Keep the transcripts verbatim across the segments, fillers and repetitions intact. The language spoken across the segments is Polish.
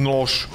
nóż.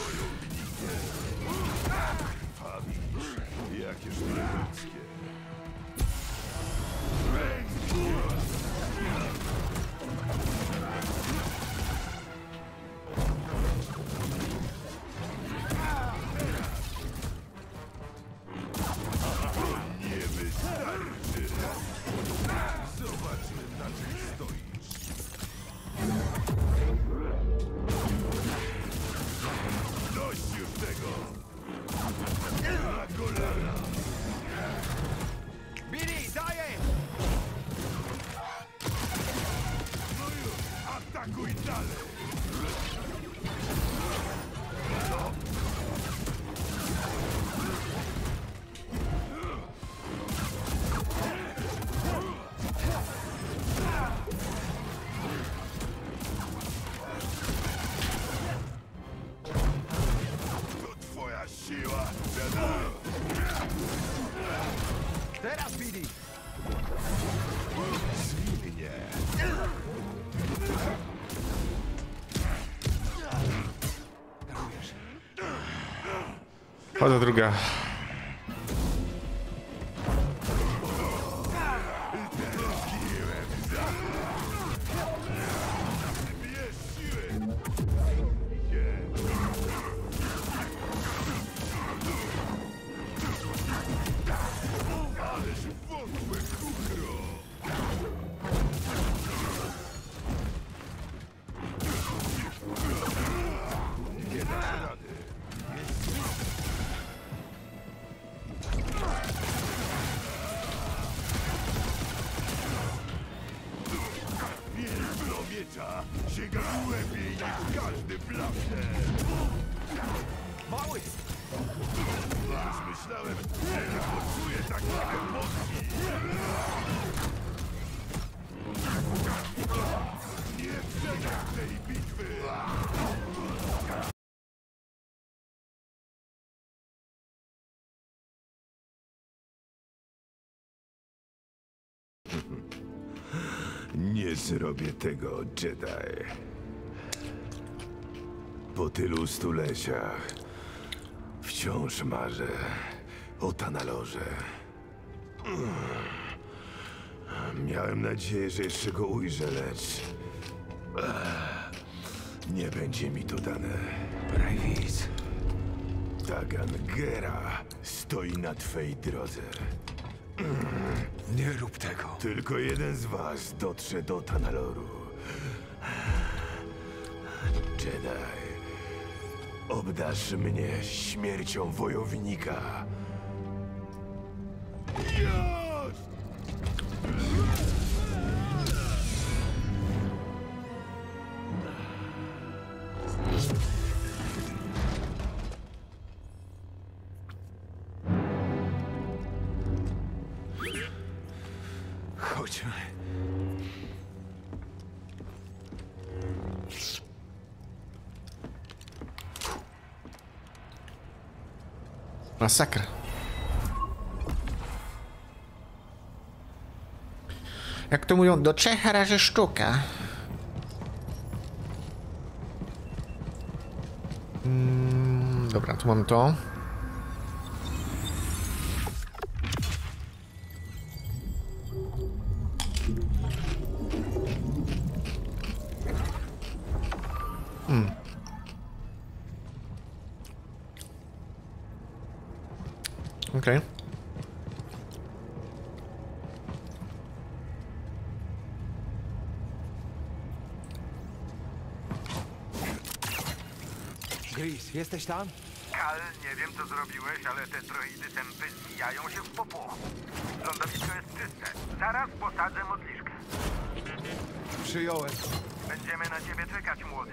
Teraz, Billy! Chodzę druga. Sięga głębiej niż każdy blaster. Mały! Już myślałem, że nie poczuję takich emocji. Nie przegram tej bitwy. Nie zrobię tego, Jedi. Po tylu stuleciach wciąż marzę o Tanalorze. Miałem nadzieję, że jeszcze go ujrzę, lecz nie będzie mi to dane. Rayvis. Dagan Gera stoi na twej drodze. Nie rób tego. Tylko jeden z was dotrze do Tanaloru. Jedi, obdarz mnie śmiercią wojownika. Już! Chodźmy. Masakra. Jak to mówią, do trzech razy sztuka. Mm, dobra, tu mam to. Hmm. Okej. Okay. Gris, jesteś tam? Kal, nie wiem co zrobiłeś, ale te droidy tępy zwijają się w popłochu. Lądowisko jest czyste. Zaraz posadzę modliszkę. Przyjąłem. Będziemy na ciebie czekać, młody.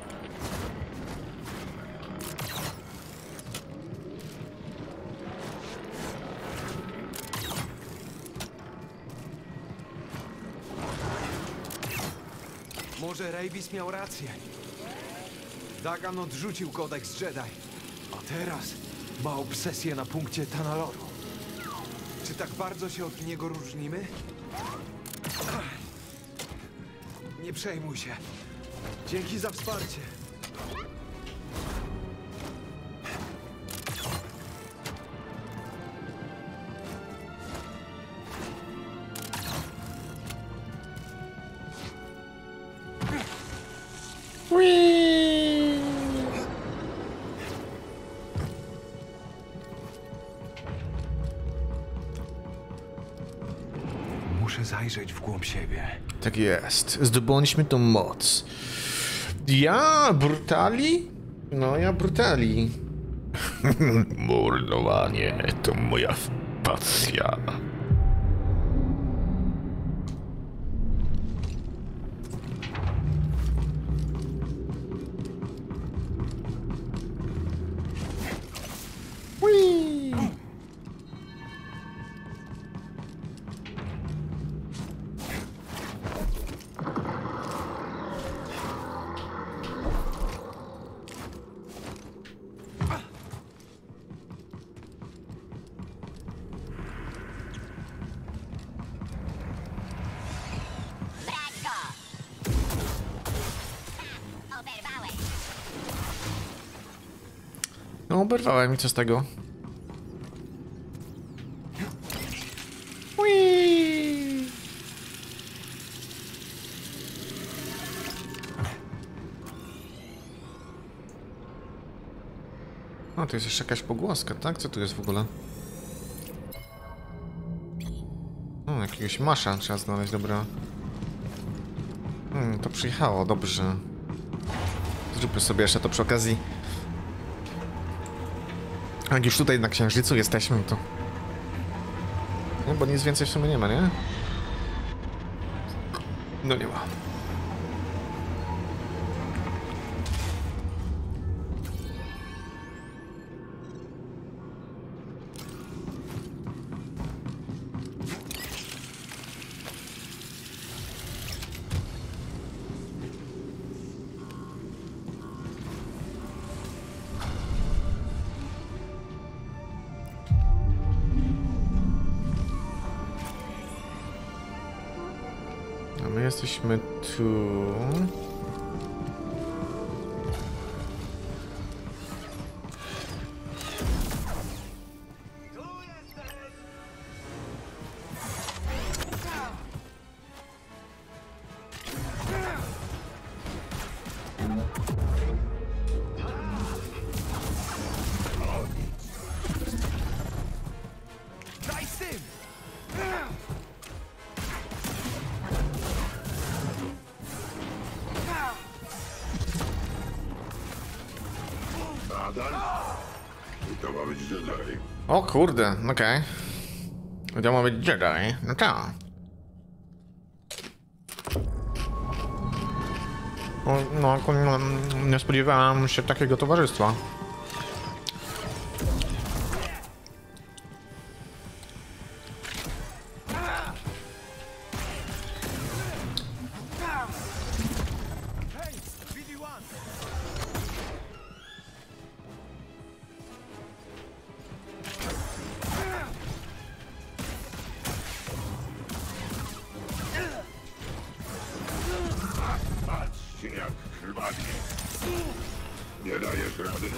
Może Rayvis miał rację. Dagan odrzucił kodeks Jedi. A teraz ma obsesję na punkcie Tanaloru. Czy tak bardzo się od niego różnimy? Nie przejmuj się. Dzięki za wsparcie. Muszę zajrzeć w głąb siebie. Tak jest. Zdobądźmy tą moc. Ja brutali? No ja brutali. Mordowanie to moja pasja. Whee! No, oberwałem i co z tego? Whee! O, to jest jeszcze jakaś pogłoska, tak? Co tu jest w ogóle? O, jakiegoś masza trzeba znaleźć, dobra. Hmm, to przyjechało, dobrze. Zróbmy sobie jeszcze to przy okazji. Jak już tutaj na Księżycu jesteśmy, to... No, bo nic więcej w sumie nie ma, nie? No nie ma. A my jesteśmy tu... Daj syn! Nadal? I to ma być Jedi. O kurde, okej. Okay. To ma być Jedi, no tak. O, no, no, nie spodziewałem się takiego towarzystwa. Hej, B D jeden! Patrzcie jak krwawie. Nie dajesz rady?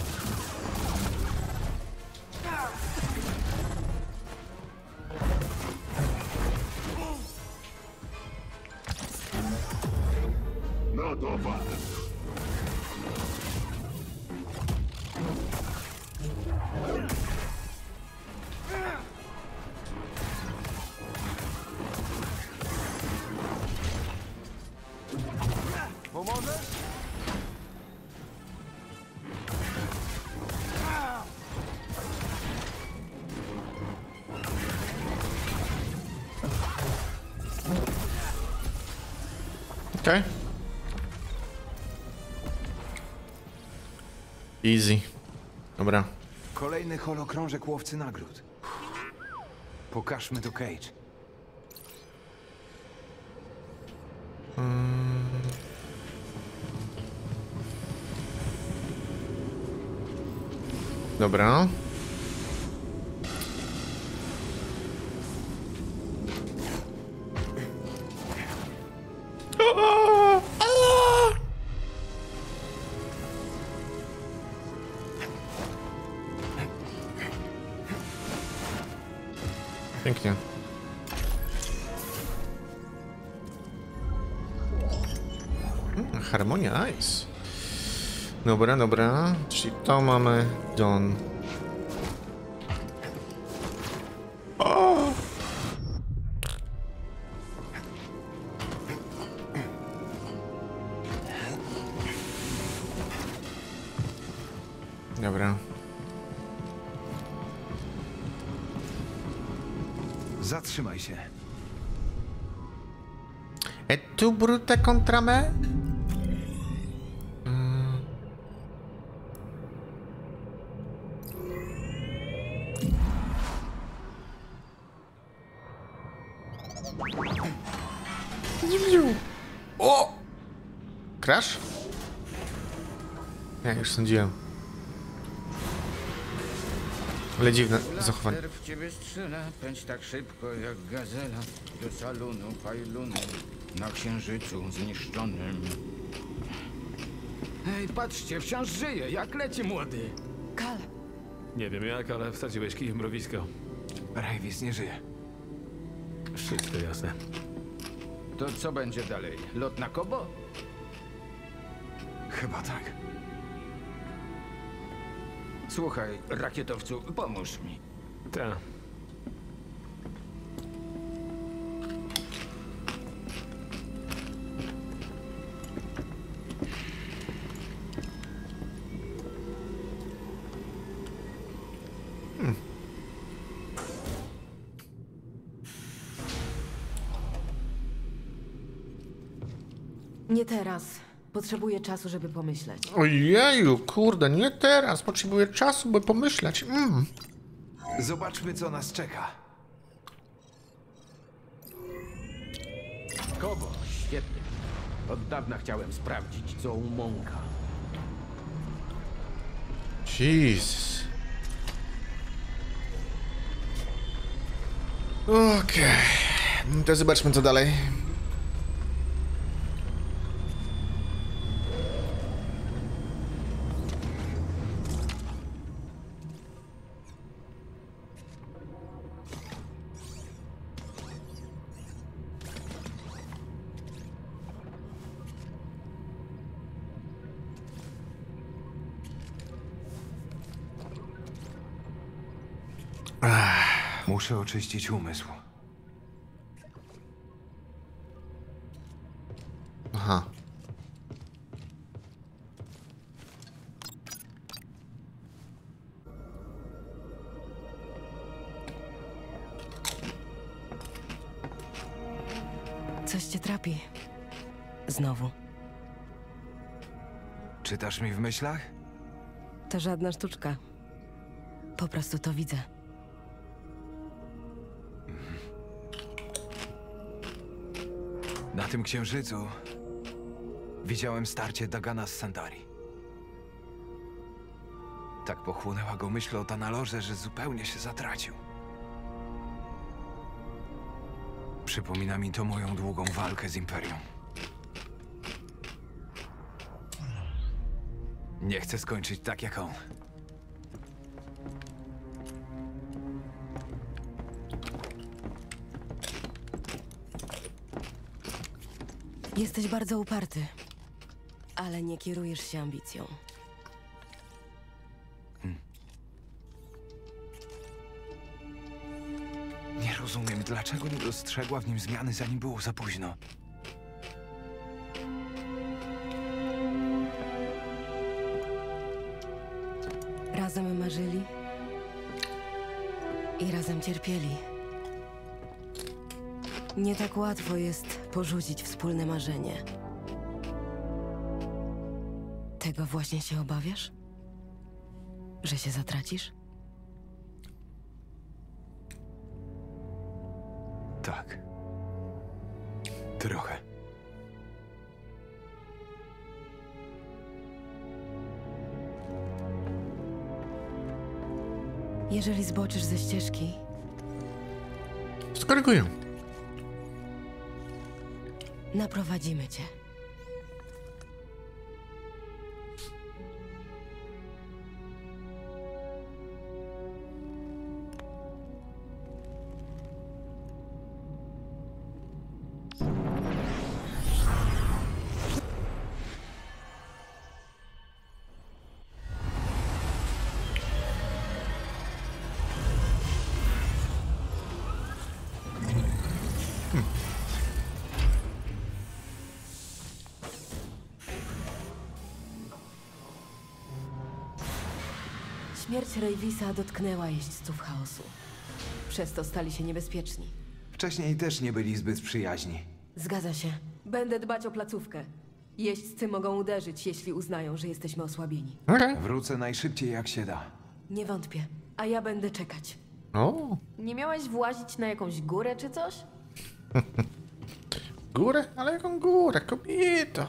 No to patrz. Pomożesz? Okej. Okay. Easy. Dobra. Kolejny holokrążek łowcy nagród. Pokażmy to Cage. Dobra. Pięknie. Hmm, harmonia Ice. Dobra, dobra. Czyli to mamy Don. O! Dobra. Zatrzymaj się. E tu brute contra me? O! Crash? Ja już sądziłem. Ale dziwne zachowanie. Laser w ciebie strzela, pędź tak szybko jak gazela do salonu Pajlunu na księżycu zniszczonym. Hej, patrzcie, wciąż żyje, jak leci młody. Kal, Nie wiem jak, ale wsadziłeś kij w mrowisko. Rajvis nie żyje. Wszystko jasne. To co będzie dalej? Lot na Kobo? Chyba tak. Słuchaj, rakietowcu, pomóż mi. Ta. nie teraz. Potrzebuję czasu, żeby pomyśleć. Ojeju, kurde, nie teraz. Potrzebuję czasu, by pomyśleć. Mm. Zobaczmy, co nas czeka. Kobo, świetnie. Od dawna chciałem sprawdzić, co u Monka. Jesus. Okej. To zobaczmy, co dalej. Muszę oczyścić umysł. Aha. Coś cię trapi. Znowu. Czytasz mi w myślach? To żadna sztuczka. Po prostu to widzę. Na tym księżycu widziałem starcie Dagana z Sandari. Tak pochłonęła go myśl o Tanalorze, że zupełnie się zatracił. Przypomina mi to moją długą walkę z Imperium. Nie chcę skończyć tak jak on. Jesteś bardzo uparty, ale nie kierujesz się ambicją. Nie rozumiem, dlaczego nie dostrzegła w nim zmiany, zanim było za późno. Razem marzyli i razem cierpieli. Nie tak łatwo jest porzucić wspólne marzenie. Tego właśnie się obawiasz? Że się zatracisz? Tak. Trochę. Jeżeli zboczysz ze ścieżki, Skoryguję. naprowadzimy cię. Śmierć Ravisa dotknęła jeźdźców chaosu. Przez to stali się niebezpieczni. Wcześniej też nie byli zbyt przyjaźni. Zgadza się. Będę dbać o placówkę. Jeźdźcy mogą uderzyć, jeśli uznają, że jesteśmy osłabieni. Okej. Wrócę najszybciej jak się da. Nie wątpię. A ja będę czekać. O, Nie miałeś włazić na jakąś górę czy coś? górę? Ale jaką górę, kobieto?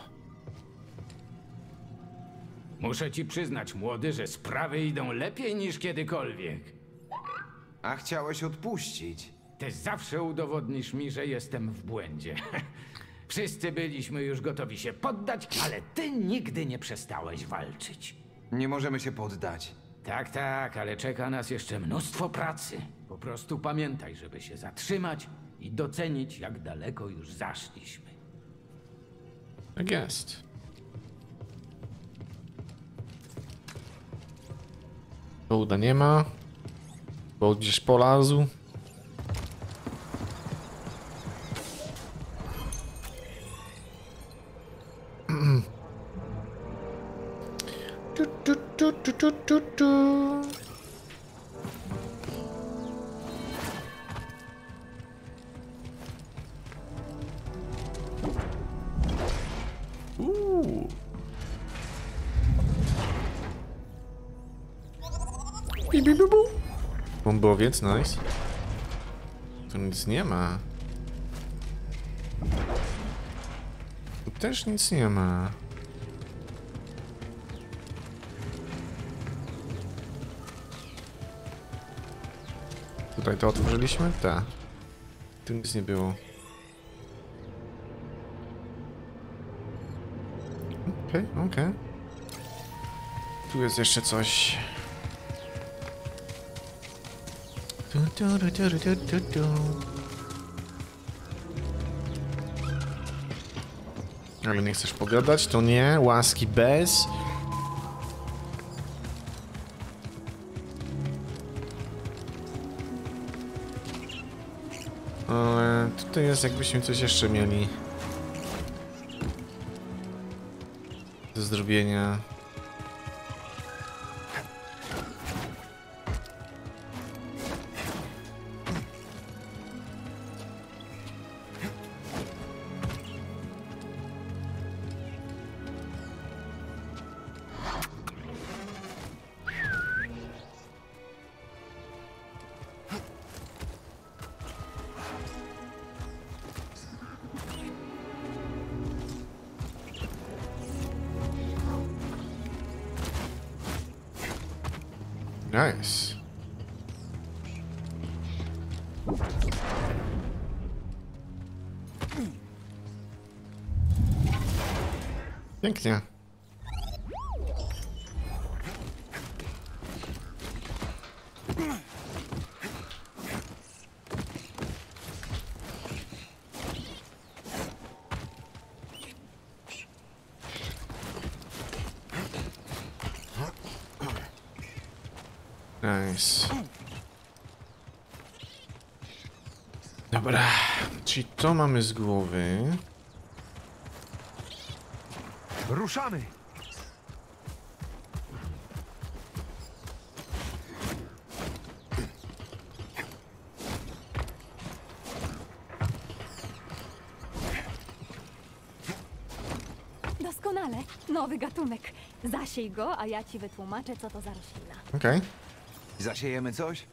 Muszę ci przyznać, młody, że sprawy idą lepiej niż kiedykolwiek. A chciałeś odpuścić? Ty zawsze udowodnisz mi, że jestem w błędzie. Wszyscy byliśmy już gotowi się poddać, ale ty nigdy nie przestałeś walczyć. Nie możemy się poddać. Tak, tak, ale czeka nas jeszcze mnóstwo pracy. Po prostu pamiętaj, żeby się zatrzymać i docenić, jak daleko już zaszliśmy. Tak jest. Bołda nie ma. Bołd gdzieś polazł. Tu, tu, tu, tu, tu, tu, tu. Uuu. Bi, bi, bi, bu. Bombowiec, nice. Tu nic nie ma. Tu też nic nie ma. Tutaj to otworzyliśmy? Tak. Tu nic nie było. Okej, okay, okej. Okay. Tu jest jeszcze coś. Tu, tu, tu, tu, tu, tu, tu. Ale nie chcesz pogadać? To nie. Łaski bez. Ale tutaj jest, jakbyśmy coś jeszcze mieli do zrobienia. Nice. Pięknie. Nice. Dobra, czyli to mamy z głowy. Ruszamy! Doskonale. Nowy gatunek. Zasiej go, a ja ci wytłumaczę, co to za roślina. Okej. Okay. Zasiejemy coś?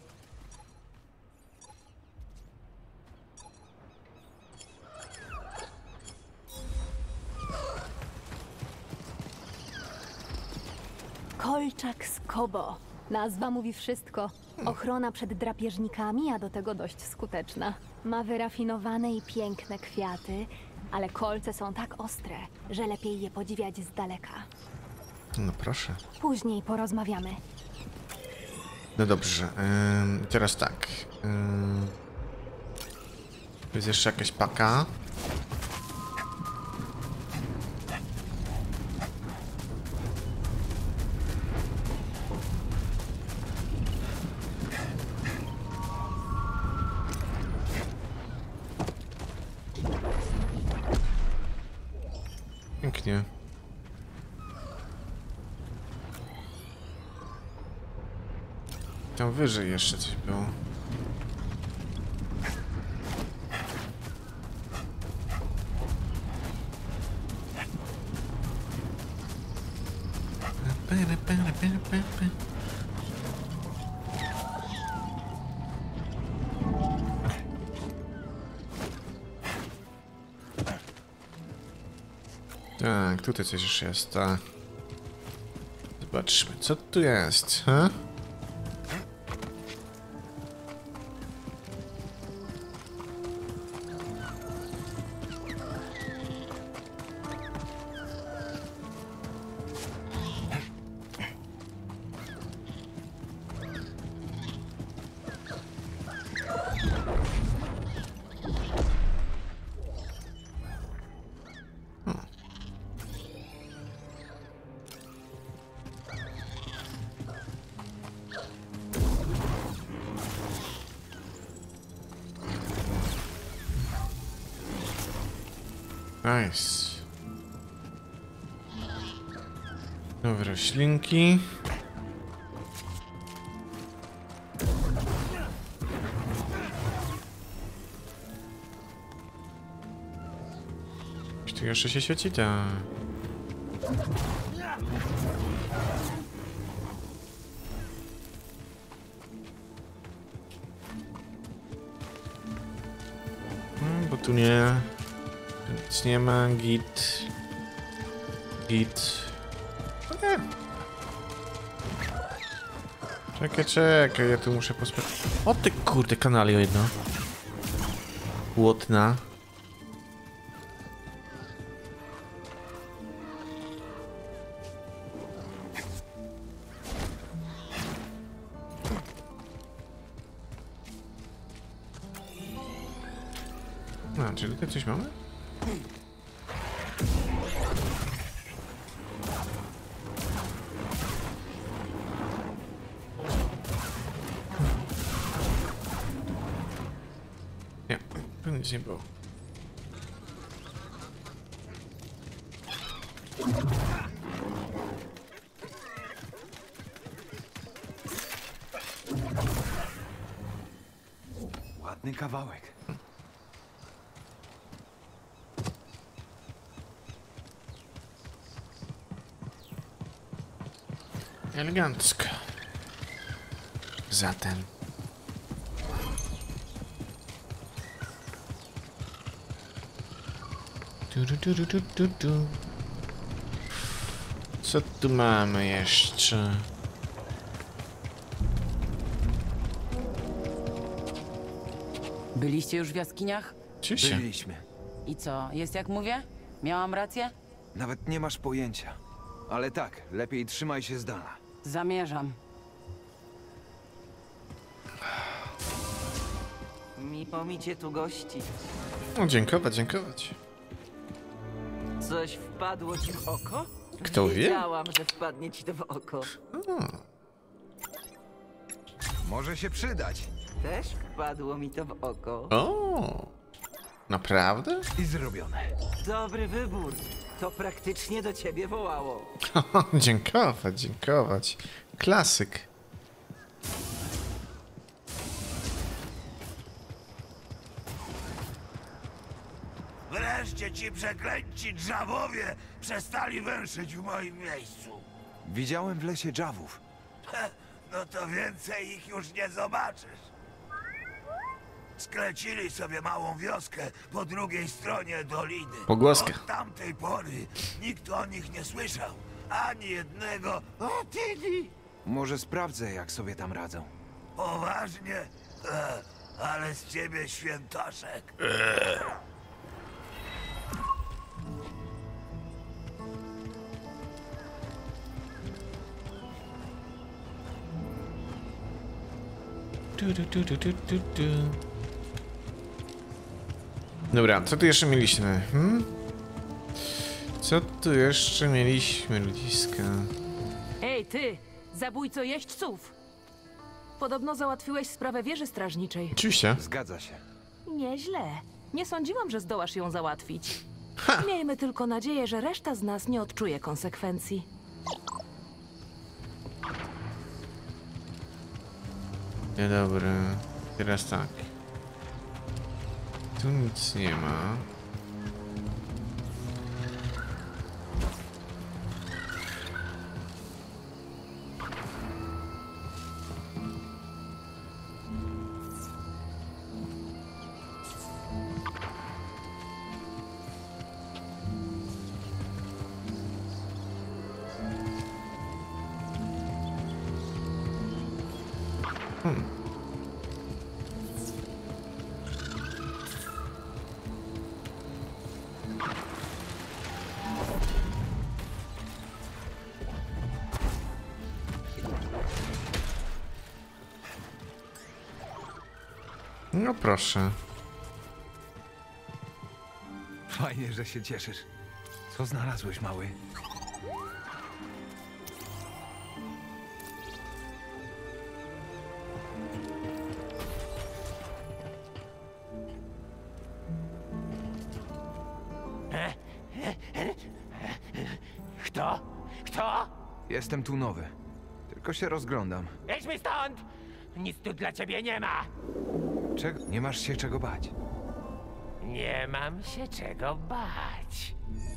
Kolczak z Kobo. Nazwa mówi wszystko. Ochrona przed drapieżnikami, a do tego dość skuteczna. Ma wyrafinowane i piękne kwiaty, ale kolce są tak ostre, że lepiej je podziwiać z daleka. No proszę. Później porozmawiamy. No dobrze, ym, teraz tak. Ym, jest jeszcze jakaś paka. Pięknie. tam wyżej jeszcze coś było. Tak, tutaj coś już jest, tak. Zobaczmy, co tu jest, ha? Nice. Nowe roślinki. Coś tu jeszcze się świeci, ta. Hmm, bo tu nie. Nic nie ma, git. Git. Okay. Czekaj, czekaj, ja tu muszę posprawdzić. O ty kurde, kanalio jedno. Łotna. A, czy tutaj coś mamy? Nie, to nic nie było. Ładny kawałek. Elegancko. Zatem. Du, du, du, du, du, du. Co tu mamy jeszcze? Byliście już w jaskiniach? Oczywiście. Byliśmy. I co, jest jak mówię? Miałam rację? Nawet nie masz pojęcia. Ale tak, lepiej trzymaj się z dala. Zamierzam. Miło mi cię tu gościć. No, dziękować, dziękować. Coś wpadło ci w oko? Kto wie? Wiedziałam, że wpadnie ci to w oko. O, Może się przydać. Też wpadło mi to w oko. o, naprawdę? I zrobione. Dobry wybór. To praktycznie do ciebie wołało. Dziękować, dziękować. Klasyk. Wreszcie ci przeklęci drzawowie przestali węszyć w moim miejscu. Widziałem w lesie dżawów. No to więcej ich już nie zobaczysz. Sklecili sobie małą wioskę po drugiej stronie doliny. Pogłoskę. Od tamtej pory nikt o nich nie słyszał. Ani jednego o Tidi. Może sprawdzę, jak sobie tam radzą. Poważnie? E, ale z ciebie świętoszek. Du, du, du, du, du, du, du. Dobra, co tu jeszcze mieliśmy? Hmm? Co tu jeszcze mieliśmy, ludziska? Ej, ty! Zabójco jeźdźców! Podobno załatwiłeś sprawę wieży strażniczej. Oczywiście. Zgadza się. Nieźle. Nie sądziłam, że zdołasz ją załatwić. Miejmy tylko nadzieję, że reszta z nas nie odczuje konsekwencji. No dobra, teraz tak. Tu nic nie ma. Hmm. No proszę. Fajnie, że się cieszysz. Co znalazłeś, mały? Kto? Kto? Jestem tu nowy. Tylko się rozglądam. Idź mi stąd! Nic tu dla ciebie nie ma! Czego? Nie masz się czego bać. Nie mam się czego bać.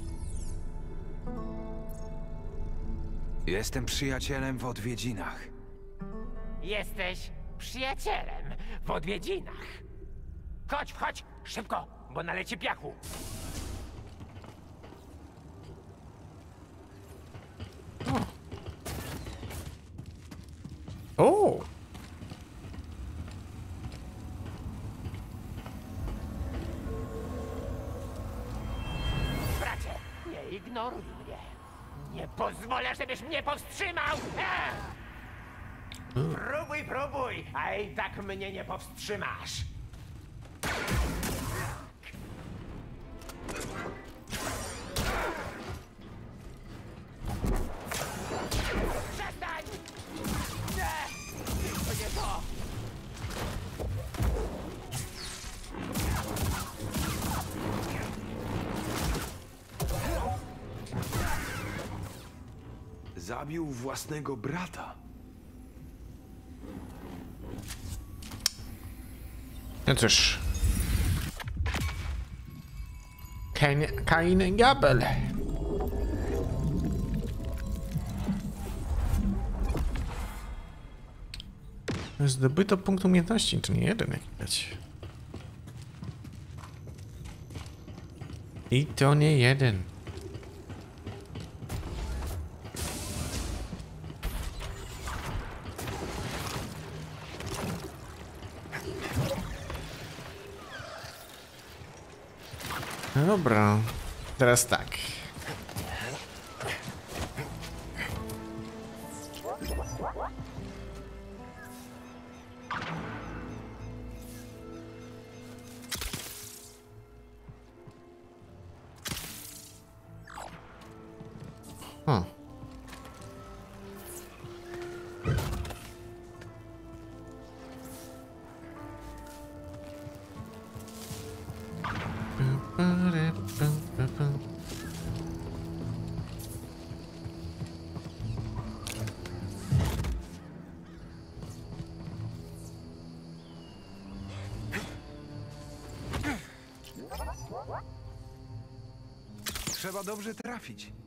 Jestem przyjacielem w odwiedzinach. Jesteś przyjacielem w odwiedzinach. Chodź, chodź, szybko, bo naleci piachu. O! Bracie, nie ignoruj mnie. Nie pozwolę, żebyś mnie powstrzymał! Ech! Próbuj, próbuj, a i tak mnie nie powstrzymasz. Przestań! Nie! To nie to! Zabił własnego brata. No cóż. Kain, Kain Gabel. Zdobyto punkt umiejętności, to nie jeden jak widać. I to nie jeden. No dobra, teraz tak. Hmm. Trzeba dobrze trafić.